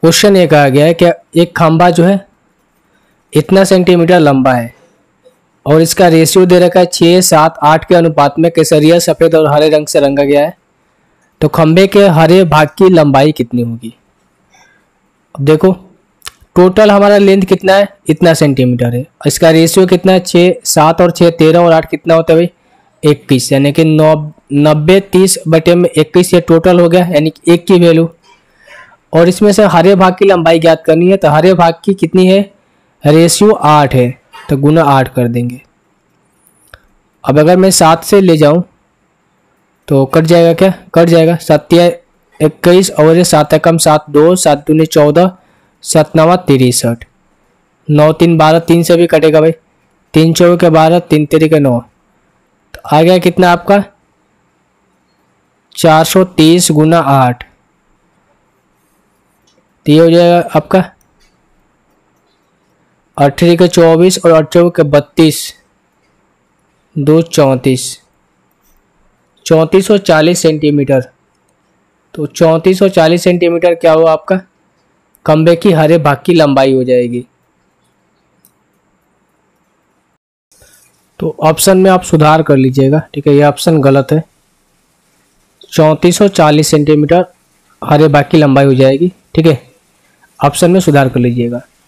Question ये कहा गया है कि एक खंभा जो है इतना सेंटीमीटर लंबा है और इसका रेशियो दे रखा है 6, 7, 8 के अनुपात में केसरिया, सफ़ेद और हरे रंग से रंगा गया है। तो खंभे के हरे भाग की लंबाई कितनी होगी। अब देखो टोटल हमारा लेंथ कितना है, इतना सेंटीमीटर है। इसका रेशियो कितना है, 6, 7 और 6 13 और 8 कितना होता है भाई 21, यानी कि 90 30 बटे में 21 ये टोटल हो गया, यानी कि 1 की वैल्यू। और इसमें से हरे भाग की लंबाई ज्ञात करनी है, तो हरे भाग की कितनी है, रेशियो 8 है, तो गुना 8 कर देंगे। अब अगर मैं 7 से ले जाऊं तो कट जाएगा, क्या कट जाएगा, 7 21 और ये 7 कम 7 2 7 दूनी 14 7 9 63 9 3 12 3 से भी कटेगा भाई, 3 4 के 12 3 3 के 9, तो आ गया कितना आपका 430 गुना 8, तो ये हो जाएगा आपका 18 के 24 और 8 के 32 2 34 3440 सेंटीमीटर। तो 3440 सेंटीमीटर क्या हुआ आपका खंबे की हरे भाग की लंबाई हो जाएगी। तो ऑप्शन में आप सुधार कर लीजिएगा, ठीक है, ये ऑप्शन गलत है। 3440 सेंटीमीटर हरे भाग की लंबाई हो जाएगी, ठीक है, ऑप्शन में सुधार कर लीजिएगा।